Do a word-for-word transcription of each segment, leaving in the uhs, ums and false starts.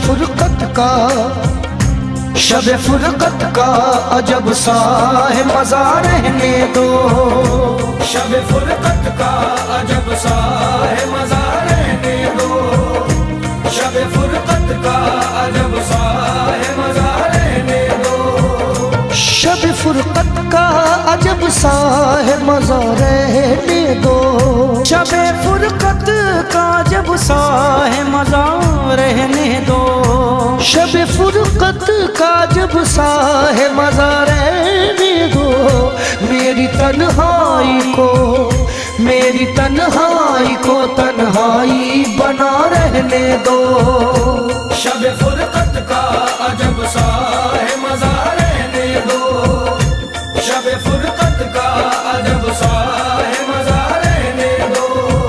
फुरकत का, शब फुरकत का अजब सा है मजा रहने दो। शब फुरकत का अजब सा है मजा रहने दो। शब फुरकत का अजब सा है मजा रहने दो। शब फुरकत का अजब सा है मजा रहने दो। शब फुरकत का अजब सा है मजा रहने दो। शब फुरकत का जब सा है मजा रहने दो। मेरी तन्हाई को, मेरी तन्हाई को तन्हाई बना रहने दो। शब फुरकत का अजब सा है मजा रहने दो। शब फुरकत का अजब सा है मजा रहने दो।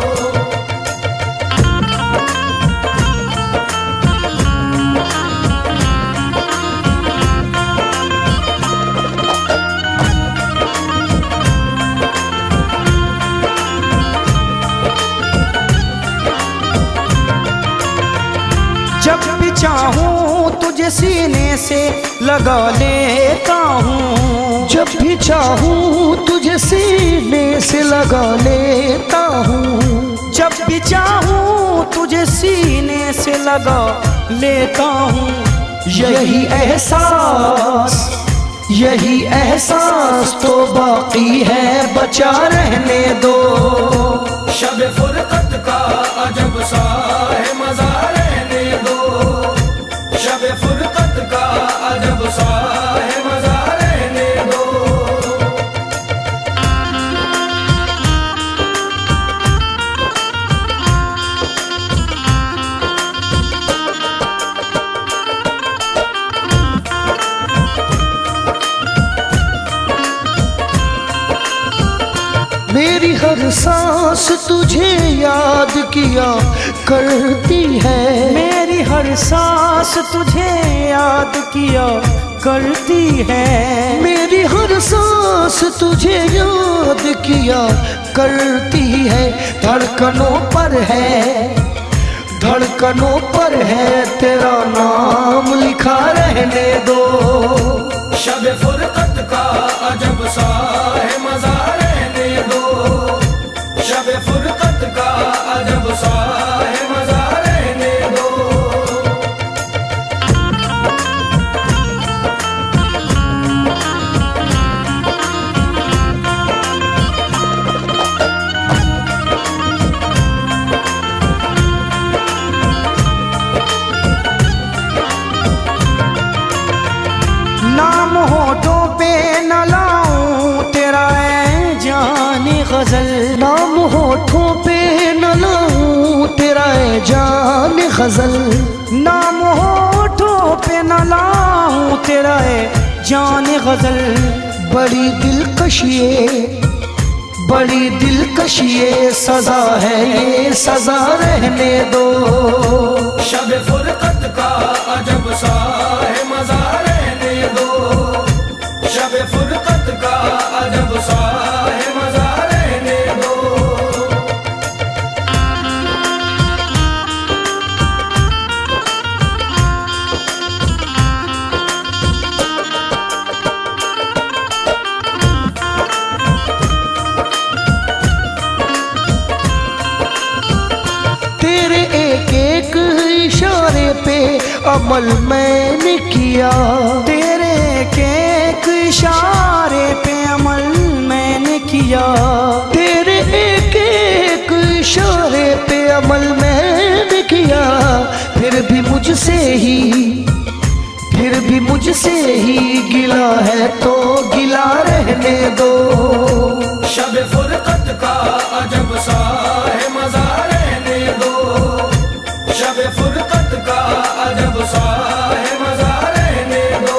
जब भी चाहूँ तुझे सीने से लगा लेता हूँ। जब भी चाहूँ तुझे सीने से लगा लेता हूँ। जब भी चाहूँ तुझे सीने से लगा लेता हूँ। यही एहसास, यही एहसास तो बाकी है बचा रहने दो। शब फुरकत का अजब सा है मजा रहने दो। शब फुरकत का अजब सा है मजा रहने दो। मेरी हर सांस तुझे याद किया करती है। मेरी हर सांस तुझे याद किया करती है। मेरी हर सांस तुझे याद किया करती है। धड़कनों पर है, धड़कनों पर है तेरा नाम लिखा रहने दो। शब फुरकत का अजब सा है मजा रहने दो। शब फुरकत का अजब सा है मजा रहने दो। नाम होठों पे न लाऊं तेरा ऐ जाने गजल। नाम होठों पे न लाऊं तेरा ऐ जान गजल। नाम होठों पे न लाऊं तेरा ऐ जाने गजल। बड़ी दिलकश ये, बड़ी दिलकश ये सजा है, ये सजा रहने दो। शब फुरकत का अजब सा है मजा रहने दो। शब फुरकत का अजब सा है मजा रहने दो। तेरे एक एक इशारे पे अमल मैंने किया। तेरे एक एक इशारे पे अमल मैंने किया। तेरे एक एक इशारे पे अमल मैंने किया। फिर भी मुझसे ही, फिर भी मुझसे ही गिला है तो गिला रहने दो। शब फुरकत का अजब सा है मजा रहने दो। शब फुरकत का अजब सा है मजा रहने दो।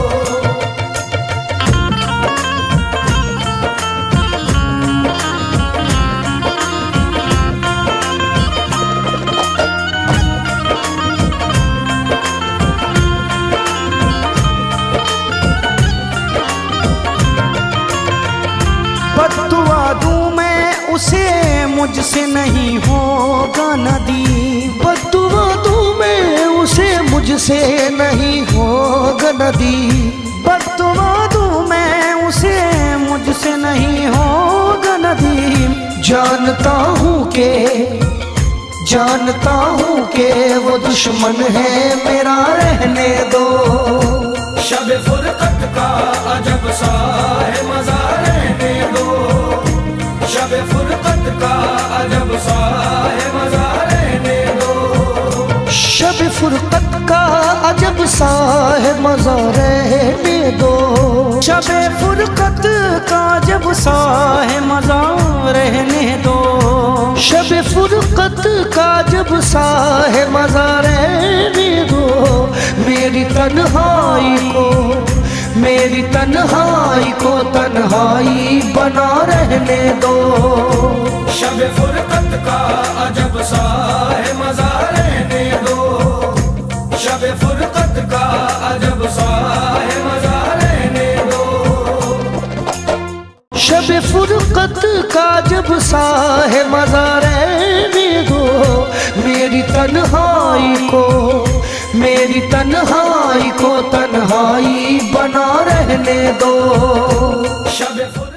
बद्दुआ दूं मैं उसे मुझसे नहीं होगा नदी। बद्दुआ दूं मैं उसे मुझ मुझसे नहीं होगा नदी, बददुआ दूं मैं उसे मुझसे नहीं होगा नदी। जानता हूँ के जानता हूँ के वो दुश्मन है मेरा, रहने दो। शब फुरकत का अजब सा है मजा, रहने दो। शब फुरकत का अजब सा है मजा, रहने दो। शब फुरकत का अजब सा है मजा, रहने दो। शब फुरकत का जब सा है मजा, रहने दो। शब फुरकत का जब सा है मजा, रहने दो। मेरी तन्हाई को मेरी तन्हाई को तन्हाई बना रहने दो। शब फुरकत का अजब सा है मजा, रहने दो। शब फुरकत का अजब सा है मजा, रहने दो। शब फुरकत का जब सा है मजा, रहने दो। मेरी तन्हाई को मेरी तन्हाई को तन्हाई बना रहने दो। शब